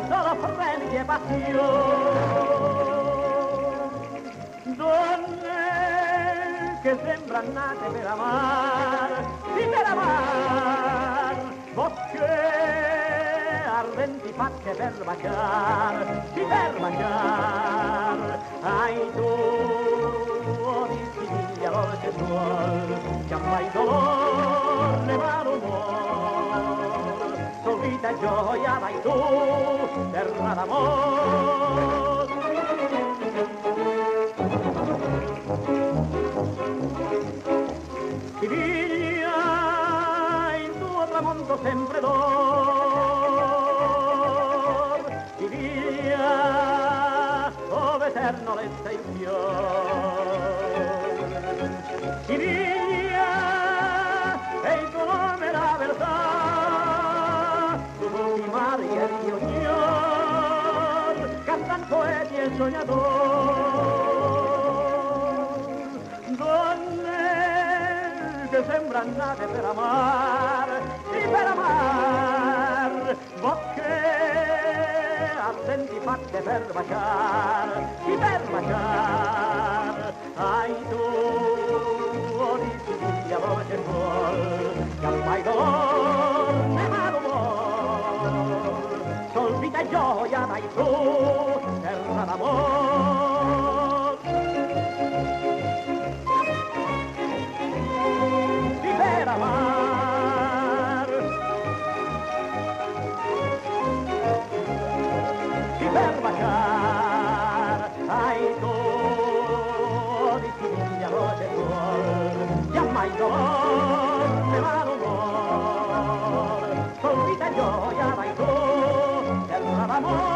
solo freni e passione. Donne che sembrano nate per amare, sì per amare, bocche ardenti fatte per baciare, sì per baciare, ai tuoi figli allora che suol, che mai dolore ne malumore, sol vita e gioia vai tu, terra d'amore. Siviglia, il tuo tramonto sempre d'or, Siviglia, dove eterno resta il fior. Siviglia, è il tuo nome la verità, tu tutti mari e io cantan poeti e sognatori. Che sembrano nate per amare, sì per amare, bocche ardenti fatte per baciare, sì per baciare, ai tuoi figli a voce vuol, che al mai dolor ne malumor, sol vita e gioia dai tu, terra d'amor. Per amar, sì per baciar, ai tuoi figli a voce vuol, che mai dolor ne malumor, sol vita e gioia vai tu, terra d'amor.